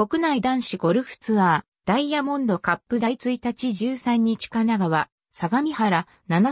国内男子ゴルフツアー、ダイヤモンドカップ第1日13日神奈川、相模原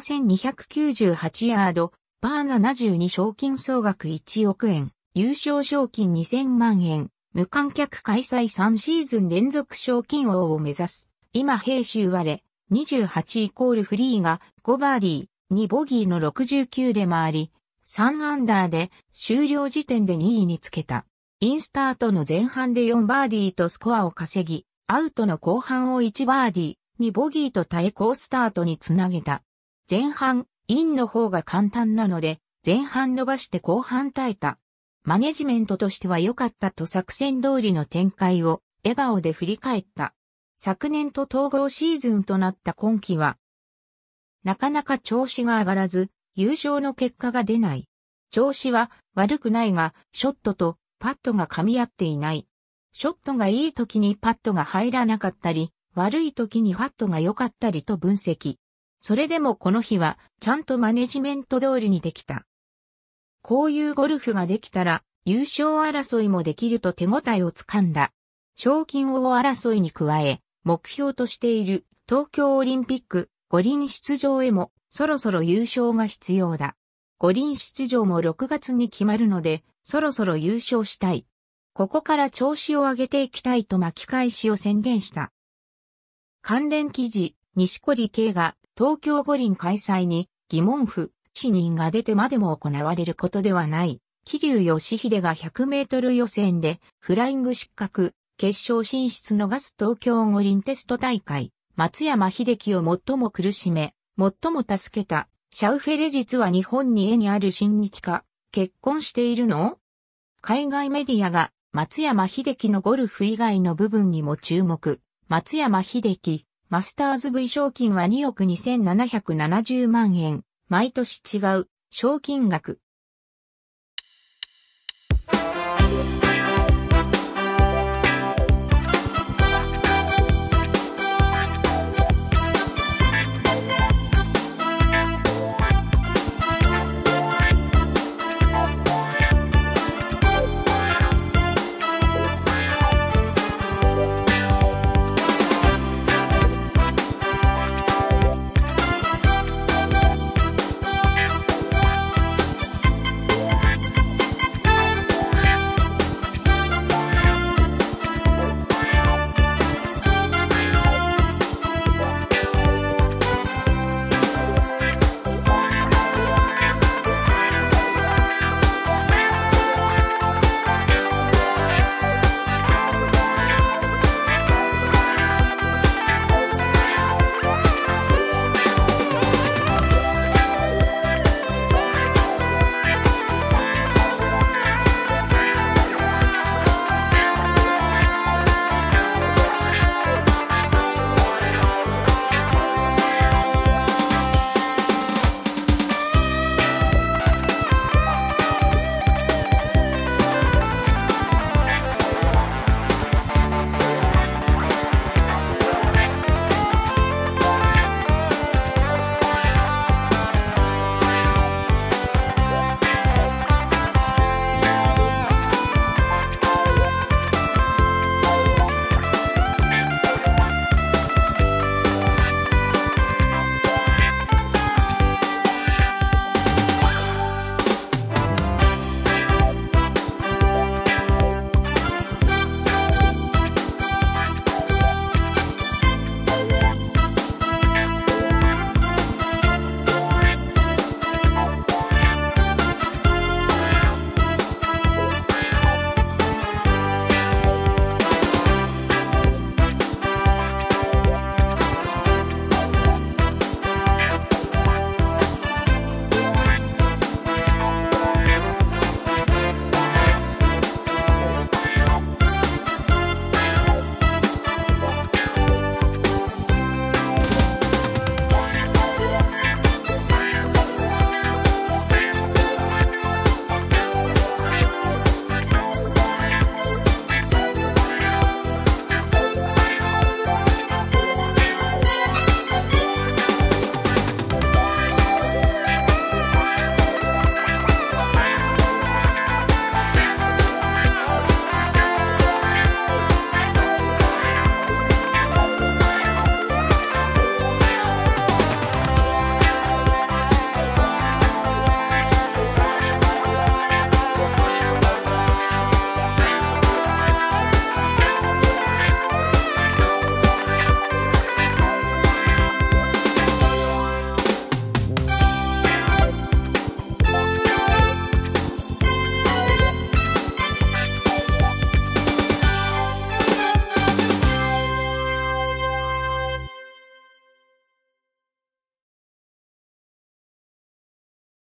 7298ヤード、パー72賞金総額1億円、優勝賞金2000万円、無観客開催3シーズン連続賞金王を目指す。今平周割れ、28イコールフリーが5バーディー、2ボギーの69で回り、3アンダーで終了時点で2位につけた。インスタートの前半で4バーディーとスコアを稼ぎ、アウトの後半を1バーディー、2ボギーと耐え好スタートにつなげた。前半、インの方が簡単なので、前半伸ばして後半耐えた。マネジメントとしては良かったと作戦通りの展開を笑顔で振り返った。昨年と統合シーズンとなった今季は、なかなか調子が上がらず、優勝の結果が出ない。調子は悪くないが、ショットとパットが噛み合っていない。ショットがいい時にパットが入らなかったり、悪い時にパットが良かったりと分析。それでもこの日は、ちゃんとマネジメント通りにできた。こういうゴルフができたら、優勝争いもできると手応えをつかんだ。賞金王争いに加え、目標としている東京オリンピック五輪出場へもそろそろ優勝が必要だ。五輪出場も6月に決まるので、そろそろ優勝したい。ここから調子を上げていきたいと巻き返しを宣言した。関連記事、錦織圭が東京五輪開催に疑問符、知人が出てまでも行われることではない。桐生祥秀が100メートル予選でフライング失格、決勝進出逃す東京五輪テスト大会。松山英樹を最も苦しめ、最も助けた。シャウフェレ実は日本に家にある親日家。結婚しているの？海外メディアが松山英樹のゴルフ以外の部分にも注目。松山英樹、マスターズ V 賞金は2億2770万円。毎年違う賞金額。